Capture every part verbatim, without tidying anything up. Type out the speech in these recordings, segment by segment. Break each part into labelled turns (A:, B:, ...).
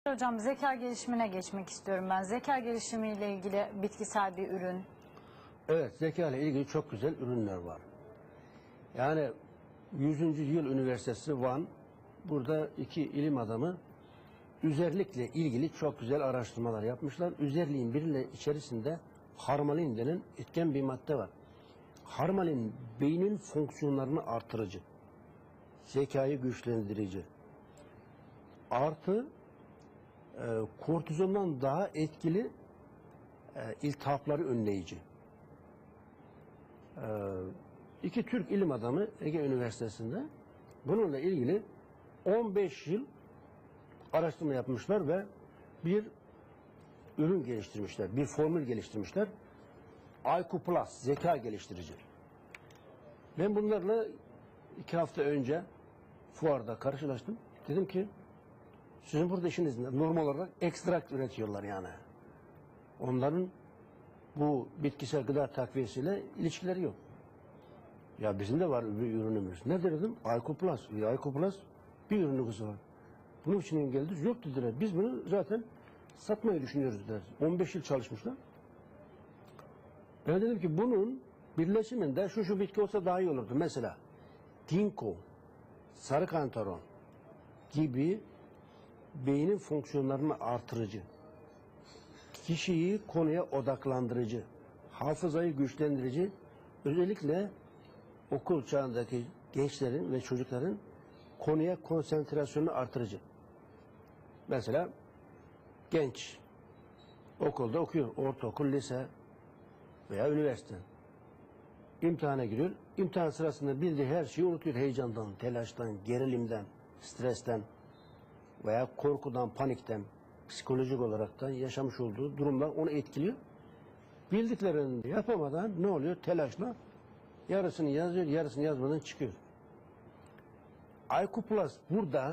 A: Hocam zeka gelişimine geçmek istiyorum ben. Zeka gelişimiyle ilgili bitkisel bir ürün.
B: Evet, zeka ile ilgili çok güzel ürünler var. Yani yüzüncü Yıl Üniversitesi Van, burada iki ilim adamı üzerlikle ilgili çok güzel araştırmalar yapmışlar. Üzerliğin birinin içerisinde harmalin denen etken bir madde var. Harmalin beynin fonksiyonlarını artırıcı, zekayı güçlendirici, artı e, kortizondan daha etkili e, iltihapları önleyici. E, iki Türk ilim adamı Ege Üniversitesi'nde bununla ilgili on beş yıl araştırma yapmışlar ve bir ürün geliştirmişler, bir formül geliştirmişler. I Q Plus, zeka geliştirici. Ben bunlarla iki hafta önce fuarda karşılaştım. Dedim ki, sizin burada işiniz ne? Normal olarak ekstrakt üretiyorlar yani. Onların bu bitkisel gıda takviyesiyle ilişkileri yok. Ya bizim de var bir ürünümüz. Ne dedim? I Q Plus. I Q Plus bir ürünümüz var. Bunun için geldi. Yok dediler. Biz bunu zaten satmayı düşünüyoruz dediler. on beş yıl çalışmışlar. Ben dedim ki bunun birleşiminde şu şu bitki olsa daha iyi olurdu. Mesela ginkgo, sarı kantaron gibi beynin fonksiyonlarını artırıcı, kişiyi konuya odaklandırıcı, hafızayı güçlendirici, özellikle okul çağındaki gençlerin ve çocukların konuya konsantrasyonunu artırıcı. Mesela genç okulda okuyor, ortaokul, lise veya üniversite. İmtihana giriyor. İmtihan sırasında bildiği her şeyi unutuyor. Heyecandan, telaştan, gerilimden, stresten veya korkudan, panikten, psikolojik olaraktan yaşamış olduğu durumlar onu etkiliyor. Bildiklerini yapamadan ne oluyor? Telaşla yarısını yazıyor, yarısını yazmadan çıkıyor. I Q Plus burada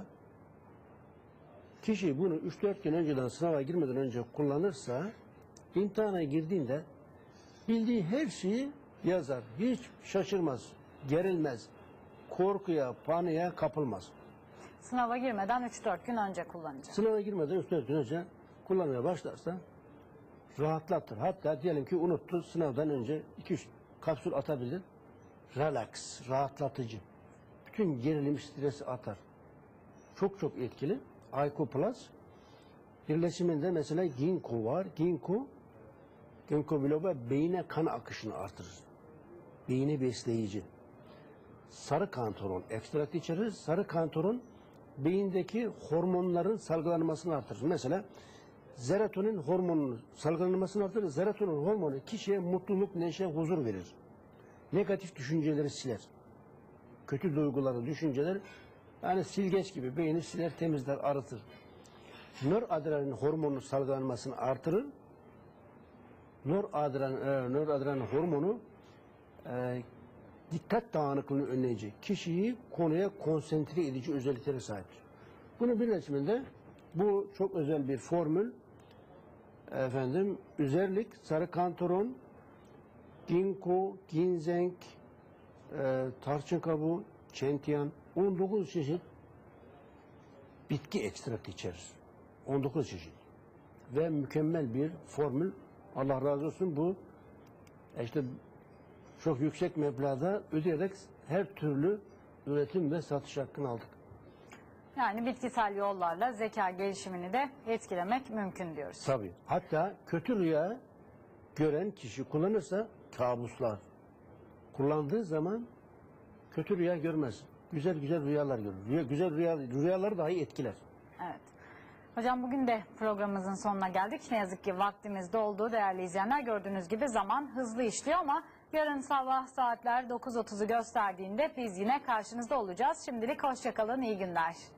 B: kişi bunu üç dört gün önceden, sınava girmeden önce kullanırsa imtihana girdiğinde bildiği her şeyi yazar. Hiç şaşırmaz, gerilmez, korkuya, paniğe kapılmaz.
A: Sınava girmeden üç dört gün önce kullanacak.
B: Sınava girmeden üç dört gün önce kullanmaya başlarsa rahatlatır. Hatta diyelim ki unuttu, sınavdan önce iki üç kapsül atabilir. Relax, rahatlatıcı. Bütün gerilim, stresi atar. Çok çok etkili. I Q Plus birleşiminde mesela ginkgo var. Ginkgo, ginkgo biloba beyine kan akışını artırır. Beyni besleyici. Sarı kantaron ekstrat içerir. Sarı kantaron beyindeki hormonların salgılanmasını artırır. Mesela serotonin hormonunun salgılanmasını artırır. Serotonin hormonu kişiye mutluluk, neşe, huzur verir. Negatif düşünceleri siler. Kötü duyguları, düşünceler yani silgeç gibi beyni siler, temizler, arıtır. Nöradrenalin hormonunun salgılanmasını artırır. Nöradrenalin, e, nöradrenalin hormonu e, dikkat dağınıklığını önleyici, kişiyi konuya konsantre edici özelliklere sahiptir. Bunun birleşiminde bu çok özel bir formül, efendim, üzerlik, sarı kantaron, ginkgo, ginseng, e, tarçın kabuğu, çentiyan, on dokuz çeşit bitki ekstraktı içerir. on dokuz çeşit. Ve mükemmel bir formül. Allah razı olsun, bu işte çok yüksek meblağda ödeyerek her türlü üretim ve satış hakkını aldık.
A: Yani bitkisel yollarla zeka gelişimini de etkilemek mümkün diyoruz.
B: Tabii. Hatta kötü rüya gören kişi kullanırsa kabuslar. Kullandığı zaman kötü rüya görmez. Güzel güzel rüyalar görür. Rüya, güzel rüya, rüyaları dahi etkiler.
A: Evet. Hocam bugün de programımızın sonuna geldik. Ne yazık ki vaktimiz doldu değerli izleyenler. Gördüğünüz gibi zaman hızlı işliyor ama yarın sabah saatler dokuz otuzu gösterdiğinde biz yine karşınızda olacağız. Şimdilik hoşça kalın, iyi günler.